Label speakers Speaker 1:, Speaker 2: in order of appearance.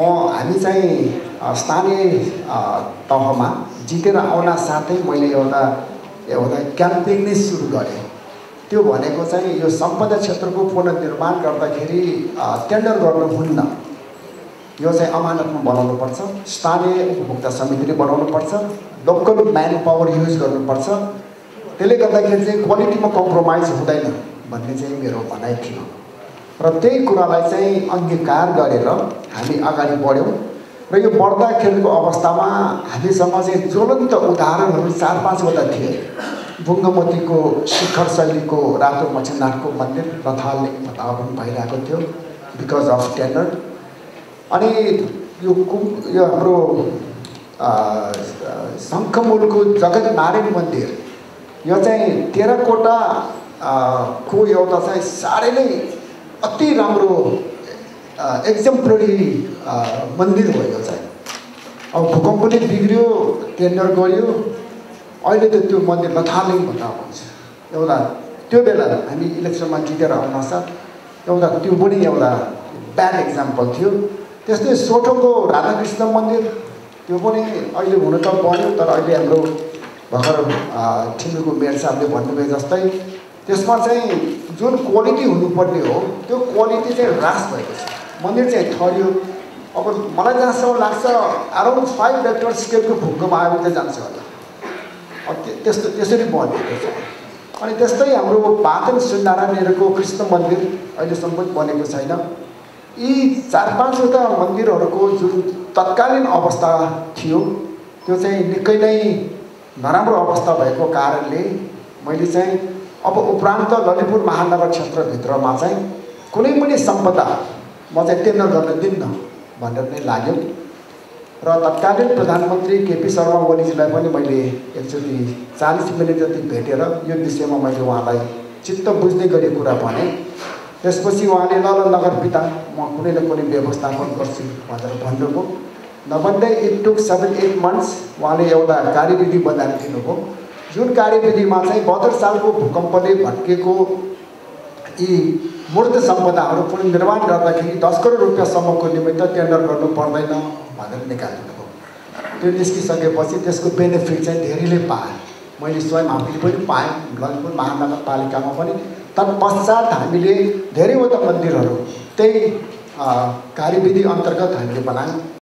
Speaker 1: हामी चाहिँ स्थानीय तहमा जितेर आउन साथै मैले एउटा क्याम्पेन नै सुरु गरेँ। त्यो भनेको चाहिँ यो सम्पदा क्षेत्रको पुनर्निर्माण गर्दाखेरि टेन्डर गर्नुहुन्न, यो चाहिँ अमानतमा बनाउनुपर्छ, स्थानीय उपभोक्ता समितिले बनाउनुपर्छ, लोकल म्यान पावर युज गर्नुपर्छ। त्यसले गर्दाखेरि चाहिँ क्वालिटीमा कम्प्रोमाइज हुँदैन भन्ने चाहिँ मेरो भनाइ थियो र त्यही कुरालाई चाहिँ अंगीकार गरेर हामी अगाडि बढ्यौँ र यो बढ्दाखेरिको अवस्थामा हामीसँग चाहिँ ज्वलन्त उदाहरणहरू 4-5 वटा थिए। बुङ्गमतीको शिखर शैलीको रातो मछिनाथको मन्दिर रथाल्ने बतावन भइरहेको थियो बिकज अफ टेन्डर। अनि यो हाम्रो शङ्खमूलको जगत नारायण मन्दिर, यो चाहिँ टेराकोटा को एउटा चाहिँ साह्रै नै अति राम्रो एक्जम्पलरी मन्दिर हो। यो चाहिँ अब भूकम्पले बिग्रियो, टेन्डर गर्यो, अहिले त त्यो मन्दिर लथालिङ भन्दा हुन्छ। एउटा त्यो बेला हामी इलेक्सनमा जितेर आउनसाथ एउटा त्यो पनि एउटा ब्याड एक्जाम्पल थियो। त्यस्तै सोटोको राधाकृष्ण मन्दिर, त्यो पनि अहिले हुन त बन्यो, तर अहिले हाम्रो भर्खर ठिमीको मेयर साहबले भन्नुभयो जस्तै त्यसमा चाहिँ जुन क्वालिटी हुनुपर्ने हो त्यो क्वालिटी चाहिँ ह्रास भएको छ। मन्दिर चाहिँ ठहरियो। अब मलाई जहाँसम्म लाग्छ अराउन्ड 5 रेक्टर स्केलको भूकम्प आयो भने जान्छ होला। त्यसरी बनेको छ। अनि त्यस्तै हाम्रो पाटन श्रीनारायणहरूको कृष्ण मन्दिर अहिलेसम्म पनि बनेको छैन। यी 4-5 वटा मन्दिरहरूको जुन तत्कालीन अवस्था थियो त्यो चाहिँ निकै नै नराम्रो अवस्था भएको कारणले मैले चाहिँ अब उपरान्त ललितपुर महानगर क्षेत्रभित्रमा चाहिँ कुनै पनि सम्पदा म चाहिँ टेन्डर गर्न दिन्न भनेर नै लाग्यो र तत्कालीन प्रधानमन्त्री केपी शर्मा ओलीजीलाई पनि मैले एकचोटि 40 मिनट जति भेटेर यो विषयमा मैले उहाँलाई चित्त बुझ्ने गरी कुरा भने। त्यसपछि उहाँले ल नगरपिता म कुनै न कुनै व्यवस्थापन गर्छु भनेर भन्नुभयो। नभन्दै इट टुक 7-8 मन्थ्स उहाँले एउटा कार्यविधि बनाएर दिनुभयो, जुन कार्यविधिमा चाहिँ 72 सालको भूकम्पले भत्केको यी मूर्त सम्पदाहरू पुनर्निर्माण गर्दाखेरि 10 करोड रुपियाँसम्मको निमित्त टेन्डर गर्नु पर्दैन भनेर निकाल्नुभयो। त्यो निस्किसकेपछि त्यसको बेनिफिट चाहिँ धेरैले पाए। मैले स्वयं आफूले पनि पाएँ, ललितपुर महानगरपालिकामा पनि। तत्पश्चात हामीले धेरैवटा मन्दिरहरू त्यही कार्यविधि अन्तर्गत हामीले बनायौँ।